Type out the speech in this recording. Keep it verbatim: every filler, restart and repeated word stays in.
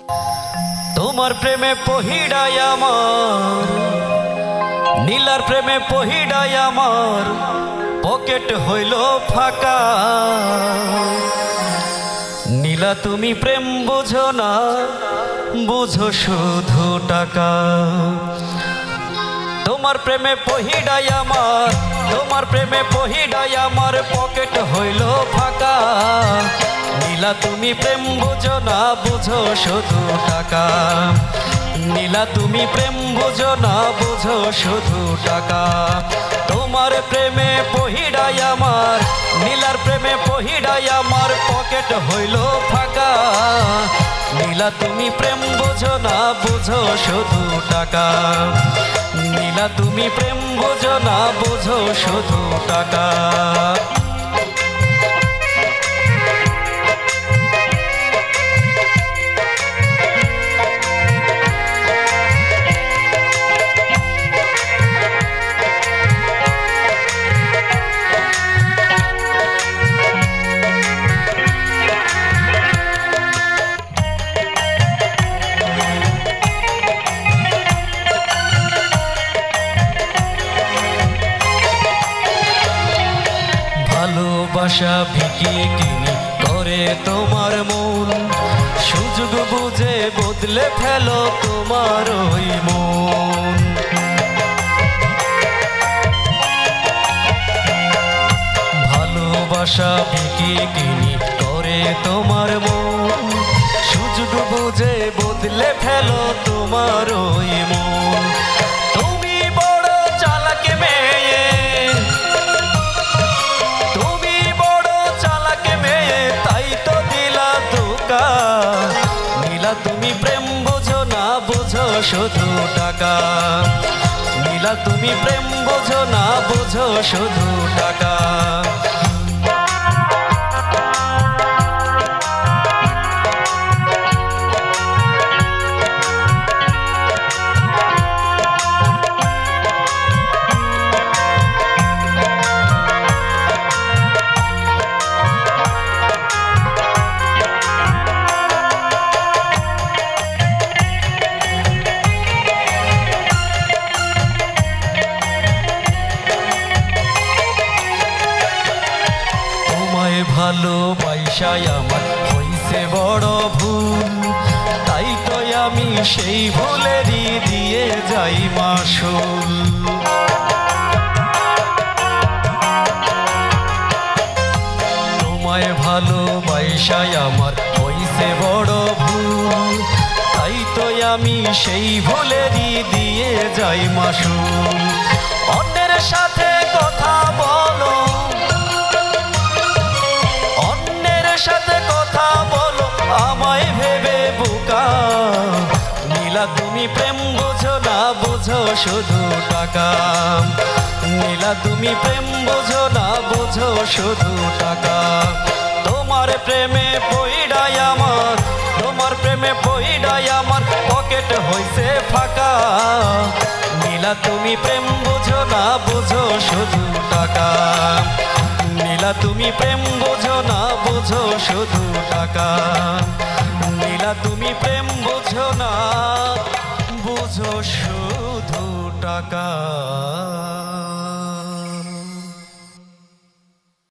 তোমার প্রেমে পহিড়াই আমার, নীলার প্রেমে পহিড়াই আমার পকেট হইল ফাঁকা। নীলা তুমি প্রেম বুঝো না, বুঝো শুধু টাকা। তোমার প্রেমে পহিড়াই আমার, তোমার প্রেমে পহিড়াই আমার পকেট হইল ফাঁকা। নীলা তুমি প্রেম বুঝো না, বুঝো শুধু টাকা। নীলা তুমি প্রেম বুঝো না, বুঝো শুধু টাকা। তোমার প্রেমে পহিড়াই আমার, নীলার প্রেমে পহিড়াই আমার পকেট হইল ফাঁকা। নীলা তুমি প্রেম বুঝো না, বুঝো শুধু টাকা। নীলা তুমি প্রেম বুঝো না, বুঝো শুধু টাকা। ভালোবাসা বিকিয়ে কিনি করে তোমার মন, সুযোগ বুঝে বদলে ফেলো তোমার ওই মন। ভালোবাসা বিকিয়ে কিনি করে তোমার মন, সুযোগ বুঝে বদলে ফেলো তোমার ওই মন। তুমি বড় চালাক মেয়ে, নীলা তুমি প্রেম বোঝো না, বোঝো শুধু টাকা। নীলা তুমি প্রেম বোঝো না, বোঝো শুধু টাকা। ভালোবাসায় আমার হইছে বড় ভুল, তাই তো আমি সেই ভুলেরই দিয়ে যাই মাসুল। তোমায় ভালোবাসায় আমার হইছে বড় ভুল, তাই তো আমি সেই ভুলেরই দিয়ে যাই মাসুল। অন্যের সাথে কথা বলো, সাথে কথা বলো আমায় ভেবে বোকা। নীলা তুমি প্রেম বুঝো না, বুঝো শুধু টাকা। নীলা তুমি প্রেম বুঝো না, বুঝো শুধু টাকা। তোমার প্রেমে পইড়াই আমার, তোমার প্রেমে পইড়াই আমার পকেট হইছে ফাঁকা। নীলা তুমি প্রেম বুঝো না, বুঝো শুধু টাকা। নীলা তুমি প্রেম বুঝো না, বুঝো শুধু টাকা। নীলা তুমি প্রেম বুঝো না, বুঝো শুধু টাকা।